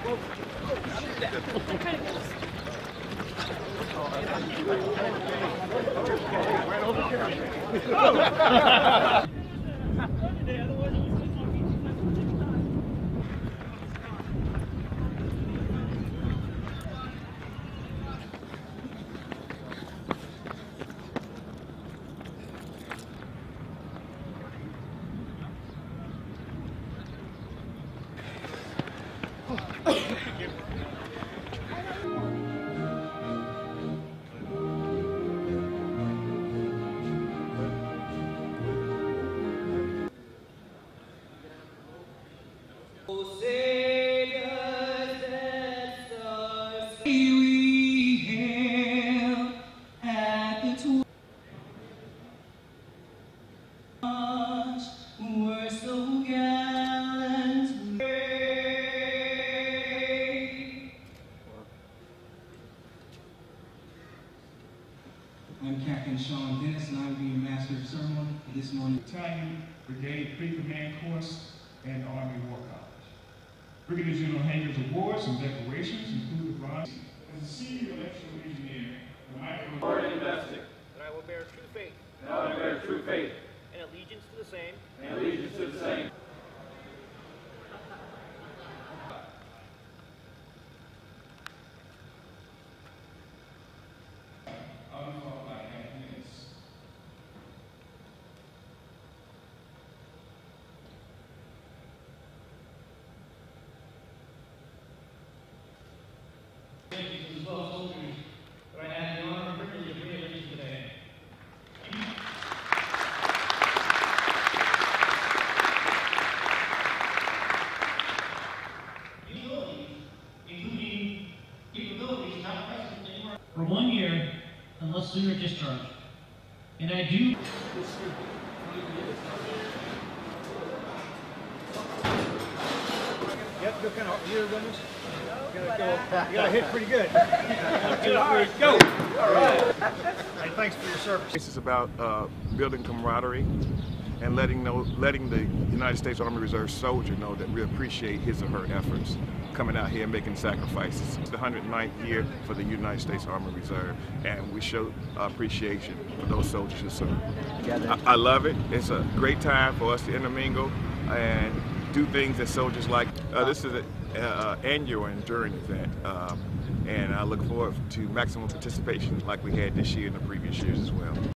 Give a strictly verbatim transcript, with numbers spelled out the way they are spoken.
I'm Captain Sean Dennis, and I'm being Master of Ceremony this morning. Battalion, Brigade Pre-Command Course, and Army War College. Brigadier General Hager's awards and decorations include the bronze. As a senior electrical engineer, I will and investing. That I will bear true faith. And I will bear true faith. And allegiance to the same. And allegiance to the same. As well as soldiers that I have the honor and privilege of re-enlisting today. Utilities, including capabilities not present anywhere. For one year, unless sooner discharged. And I do. Yep, go kind of here, Dennis. You gotta go. You gotta hit pretty good. Two, three, go. All right. Hey, thanks for your service. This is about uh, building camaraderie and letting know, letting the United States Army Reserve soldier know that we appreciate his or her efforts coming out here and making sacrifices. It's the one hundred ninth year for the United States Army Reserve, and we show appreciation for those soldiers who serve. I, I love it. It's a great time for us to intermingle and do things that soldiers like. Uh, this is an uh, annual enduring event, um, and I look forward to maximum participation like we had this year and the previous years as well.